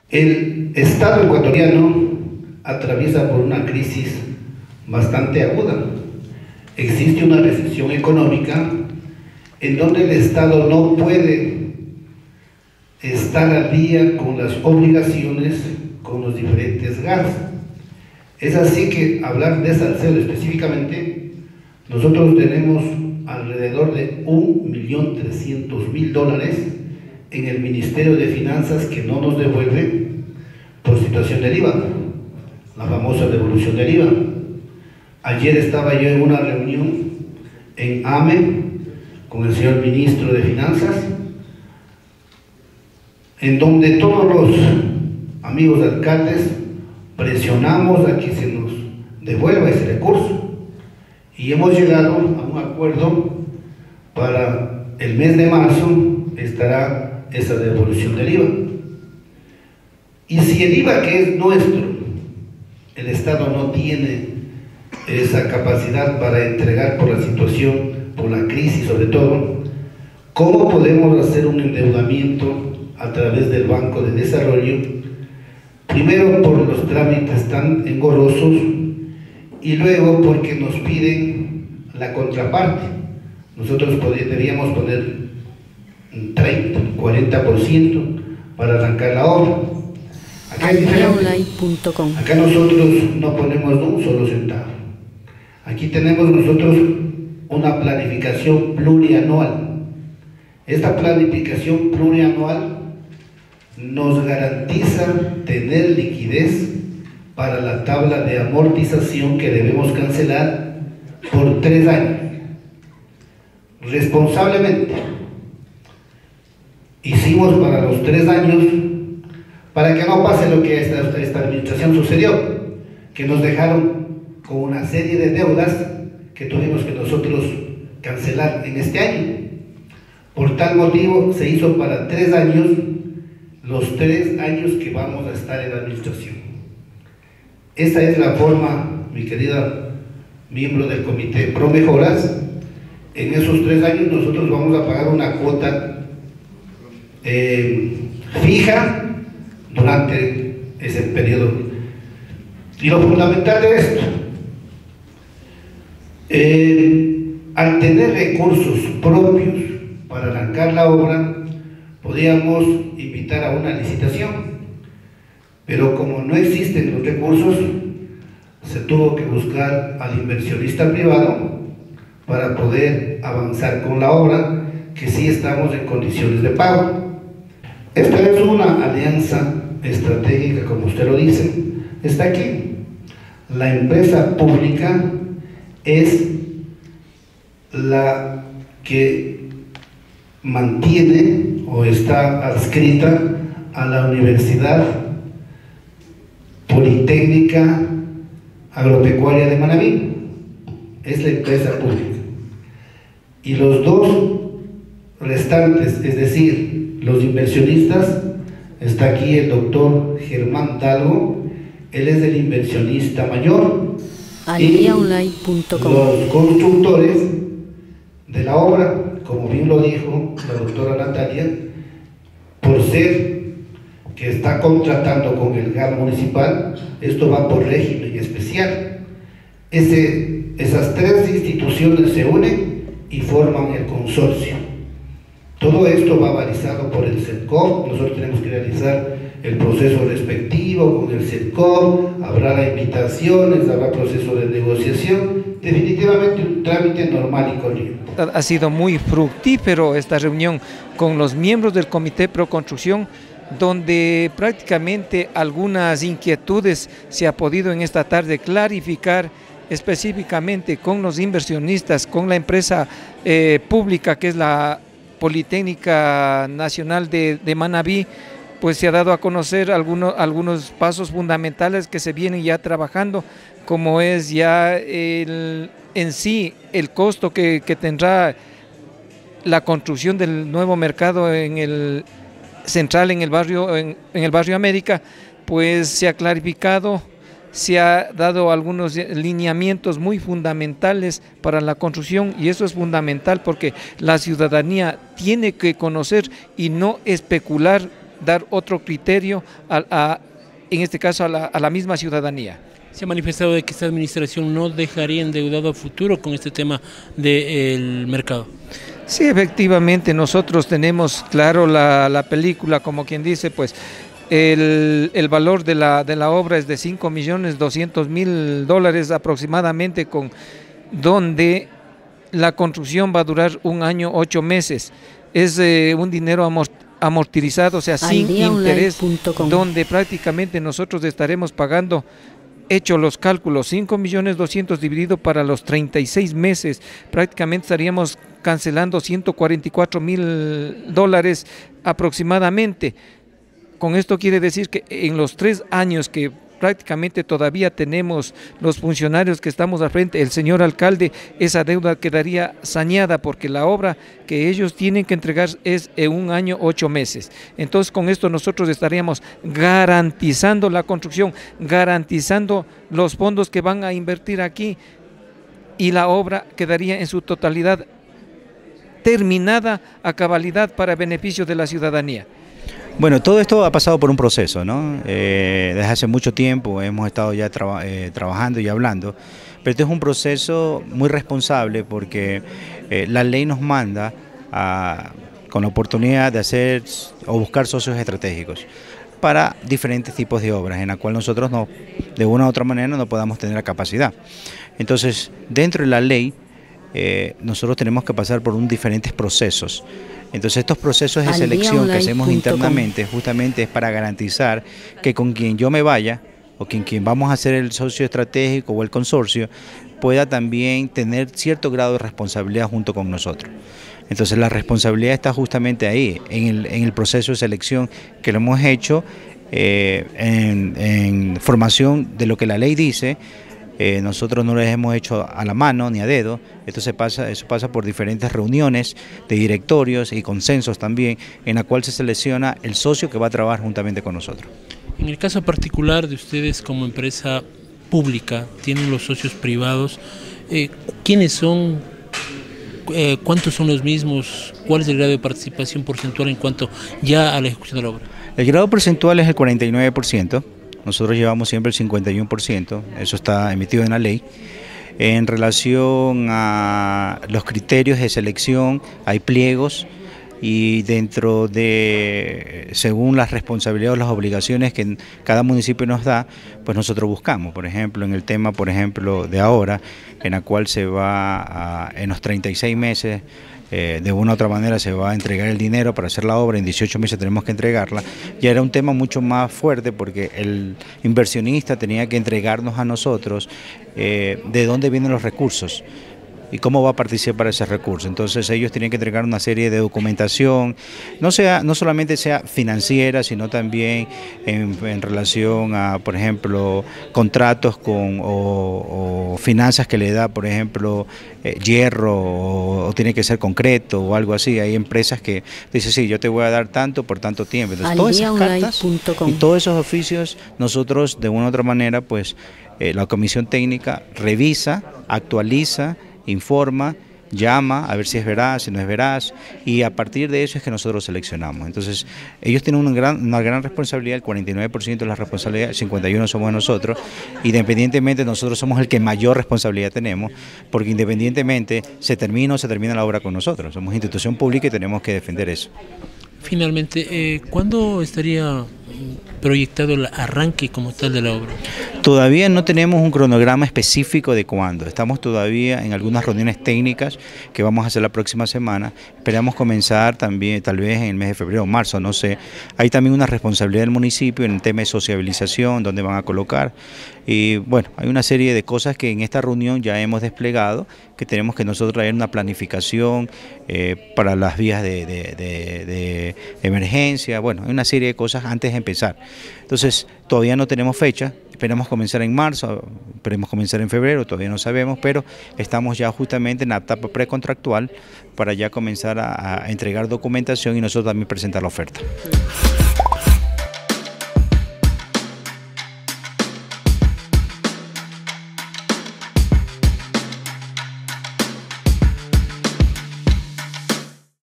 El Estado ecuatoriano atraviesa por una crisis bastante aguda. Existe una recesión económica en donde el Estado no puede estar al día con las obligaciones con los diferentes gastos. Es así que hablar de Salcedo específicamente, nosotros tenemos alrededor de $1.300.000 en el Ministerio de Finanzas que no nos devuelve por situación del IVA, la famosa devolución del IVA. Ayer estaba yo en una reunión en AME con el señor ministro de Finanzas, en donde todos los amigos alcaldes presionamos a que se nos devuelva ese recurso y hemos llegado a un acuerdo. Para el mes de marzo estará esa devolución del IVA. Y si el IVA que es nuestro, el Estado no tiene esa capacidad para entregar por la situación, por la crisis sobre todo, ¿cómo podemos hacer un endeudamiento a través del Banco de Desarrollo? Primero por los trámites tan engorrosos y luego porque nos piden la contraparte. Nosotros deberíamos poner un 30, 40% para arrancar la obra. Acá nosotros no ponemos un solo centavo. Aquí tenemos nosotros una planificación plurianual. Esta planificación plurianual nos garantiza tener liquidez para la tabla de amortización que debemos cancelar por 3 años. Responsablemente hicimos para los 3 años para que no pase lo que esta administración sucedió, que nos dejaron con una serie de deudas que tuvimos que nosotros cancelar en este año. Por tal motivo se hizo para 3 años, los 3 años que vamos a estar en la administración. Esa es la forma, mi querida miembro del Comité Pro Mejoras. En esos 3 años nosotros vamos a pagar una cuota fija durante ese periodo. Y lo fundamental de esto, al tener recursos propios para arrancar la obra, podíamos invitar a una licitación, pero como no existen los recursos, se tuvo que buscar al inversionista privado para poder avanzar con la obra, que sí estamos en condiciones de pago. Esta es una alianza estratégica, como usted lo dice, está aquí. La empresa pública es la que mantiene o está adscrita a la Universidad Politécnica Agropecuaria de Manabí. Es la empresa pública. Y los 2 restantes, es decir, los inversionistas, está aquí el doctor Germán Dalgo, él es el inversionista mayor, y los constructores de la obra, como bien lo dijo la doctora Natalia, por ser que está contratando con el GAR municipal, esto va por régimen especial. Esas 3 instituciones se unen y forman el consorcio. Todo esto va balizado por el CEDCOP. Nosotros tenemos que realizar el proceso respectivo con el CEDCOP, habrá invitaciones, habrá proceso de negociación, definitivamente un trámite normal y corriente. Ha sido muy fructífero esta reunión con los miembros del Comité Pro Construcción, donde prácticamente algunas inquietudes se ha podido en esta tarde clarificar, específicamente con los inversionistas, con la empresa pública que es la Politécnica Nacional de Manabí. Pues se ha dado a conocer algunos pasos fundamentales que se vienen ya trabajando, como es ya en sí el costo que tendrá la construcción del nuevo mercado en el central, en el barrio América. Pues se ha clarificado, se ha dado algunos lineamientos muy fundamentales para la construcción, y eso es fundamental porque la ciudadanía tiene que conocer y no especular dar otro criterio en este caso a la misma ciudadanía. Se ha manifestado de que esta administración no dejaría endeudado a futuro con este tema del mercado. Sí, efectivamente, nosotros tenemos claro la película, como quien dice, pues el valor de la obra es de $5.200.000 aproximadamente, donde la construcción va a durar 1 año, 8 meses. Es un dinero amortizado, o sea, sin interés, donde prácticamente nosotros estaremos pagando, hecho los cálculos, 5.200.000 dividido para los 36 meses, prácticamente estaríamos cancelando $144.000 aproximadamente. Con esto quiere decir que en los 3 años que prácticamente todavía tenemos los funcionarios que estamos al frente, el señor alcalde, esa deuda quedaría saneada, porque la obra que ellos tienen que entregar es en 1 año, 8 meses. Entonces con esto nosotros estaríamos garantizando la construcción, garantizando los fondos que van a invertir aquí, y la obra quedaría en su totalidad terminada a cabalidad para beneficio de la ciudadanía. Bueno, todo esto ha pasado por un proceso, ¿no? Desde hace mucho tiempo hemos estado ya trabajando y hablando, pero este es un proceso muy responsable, porque la ley nos manda con la oportunidad de hacer o buscar socios estratégicos para diferentes tipos de obras en la cual nosotros de una u otra manera no podamos tener la capacidad. Entonces, dentro de la ley, nosotros tenemos que pasar por diferentes procesos. Entonces estos procesos de selección que hacemos internamente justamente es para garantizar que con quien yo me vaya o quien vamos a ser el socio estratégico o el consorcio pueda también tener cierto grado de responsabilidad junto con nosotros. Entonces la responsabilidad está justamente ahí, en el proceso de selección que lo hemos hecho en formación de lo que la ley dice. Nosotros no les hemos hecho a la mano ni a dedo, eso pasa por diferentes reuniones de directorios y consensos también, en la cual se selecciona el socio que va a trabajar juntamente con nosotros. En el caso particular de ustedes como empresa pública, tienen los socios privados, ¿quiénes son? ¿Cuántos son los mismos? ¿Cuál es el grado de participación porcentual en cuanto ya a la ejecución de la obra? El grado porcentual es el 49%. Nosotros llevamos siempre el 51%, eso está emitido en la ley. En relación a los criterios de selección, hay pliegos, y dentro de, según las responsabilidades o las obligaciones que cada municipio nos da, pues nosotros buscamos, por ejemplo, en el tema, por ejemplo, de ahora, en la cual se va en los 36 meses, de una u otra manera se va a entregar el dinero para hacer la obra, en 18 meses tenemos que entregarla. Ya era un tema mucho más fuerte, porque el inversionista tenía que entregarnos a nosotros de dónde vienen los recursos y cómo va a participar ese recurso. Entonces ellos tienen que entregar una serie de documentación, no solamente sea financiera, sino también en relación a, por ejemplo, contratos o finanzas que le da, por ejemplo, hierro, o tiene que ser concreto o algo así. Hay empresas que dicen, sí, yo te voy a dar tanto por tanto tiempo. Entonces todas esas cartas y todos esos oficios, nosotros de una u otra manera, pues la comisión técnica revisa, actualiza, informa, llama a ver si es veraz, si no es veraz, y a partir de eso es que nosotros seleccionamos. Entonces ellos tienen una gran responsabilidad, el 49% es la responsabilidad, el 51% somos nosotros. Independientemente, nosotros somos el que mayor responsabilidad tenemos, porque independientemente se termina o se termina la obra con nosotros, somos institución pública y tenemos que defender eso. Finalmente, ¿cuándo estaría proyectado el arranque como tal de la obra? Todavía no tenemos un cronograma específico de cuándo. Estamos todavía en algunas reuniones técnicas que vamos a hacer la próxima semana. Esperamos comenzar también, tal vez en el mes de febrero o marzo, no sé. Hay también una responsabilidad del municipio en el tema de sociabilización, dónde van a colocar. Y bueno, hay una serie de cosas que en esta reunión ya hemos desplegado, que tenemos que nosotros traer una planificación para las vías de emergencia. Bueno, hay una serie de cosas antes de empezar. Entonces, todavía no tenemos fecha. Esperamos comenzar en marzo, esperemos comenzar en febrero, todavía no sabemos, pero estamos ya justamente en la etapa precontractual para ya comenzar a entregar documentación y nosotros también presentar la oferta.